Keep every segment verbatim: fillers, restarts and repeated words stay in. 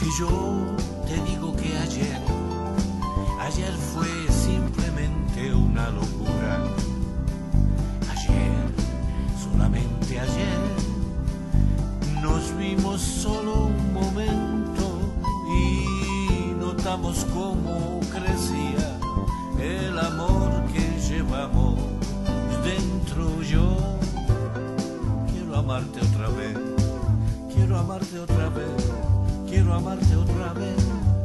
Y yo te digo que ayer, ayer fue simplemente una locura. Ayer, solamente ayer, nos vimos solo un momento y notamos cómo crecía el amor que llevamos dentro. Yo quiero amarte otra vez, quiero amarte otra vez, quiero amarte otra vez,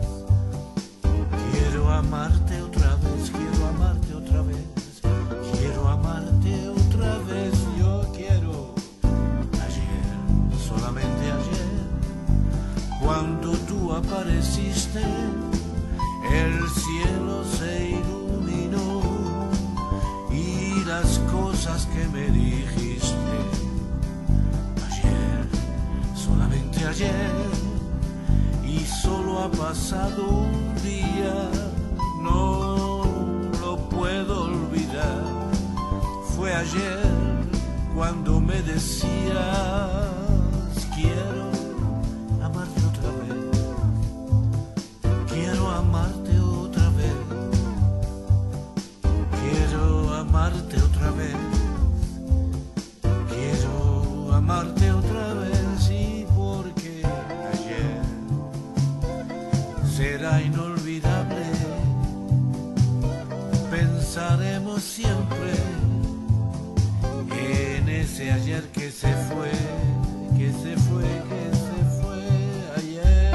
quiero amarte otra vez, quiero amarte otra vez, quiero amarte otra vez. Yo quiero ayer, solamente ayer, cuando tú apareciste, el cielo se iluminó y las cosas que me dijiste ayer, solamente ayer, y solo ha pasado un día, no lo puedo olvidar. Fue ayer cuando me decías quiero amarte otra vez, quiero amarte otra vez, quiero amarte otra vez, quiero amarte otra vez. Y porque ayer será inolvidable, pensaremos siempre en ese ayer que se fue, que se fue, que se fue ayer.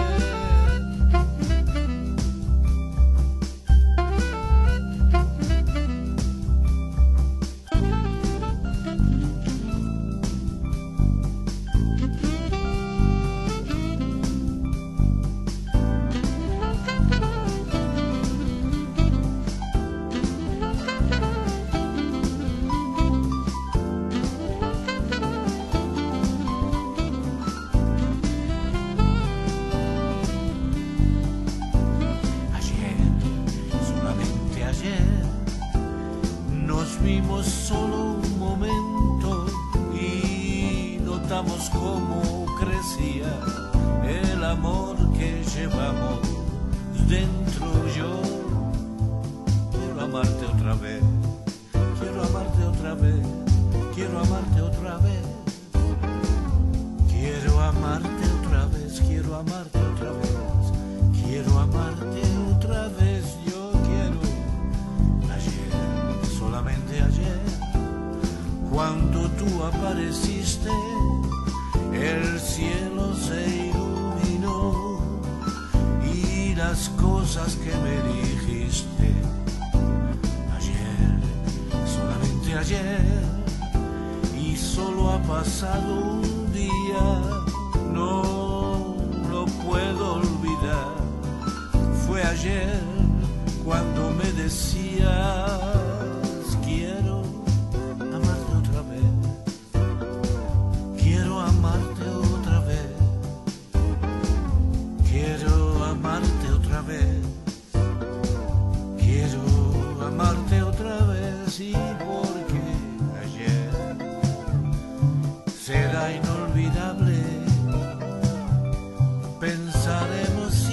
Nos vimos solo un momento y notamos cómo crecía el amor que llevamos dentro. Yo quiero amarte otra vez, quiero amarte otra vez, quiero amarte otra vez, quiero amarte otra vez, quiero amarte otra vez, quiero amarte otra vez. Yo quiero ayer, solamente ayer, cuando tú apareciste, el cielo se iluminó y las cosas que me dijiste ayer, solamente ayer, y solo ha pasado un día, no lo puedo olvidar. Fue ayer cuando me decías quiero amarte otra vez, quiero amarte otra vez, quiero amarte otra vez, quiero amarte otra vez. Y porque ayer será inolvidable, pensaremos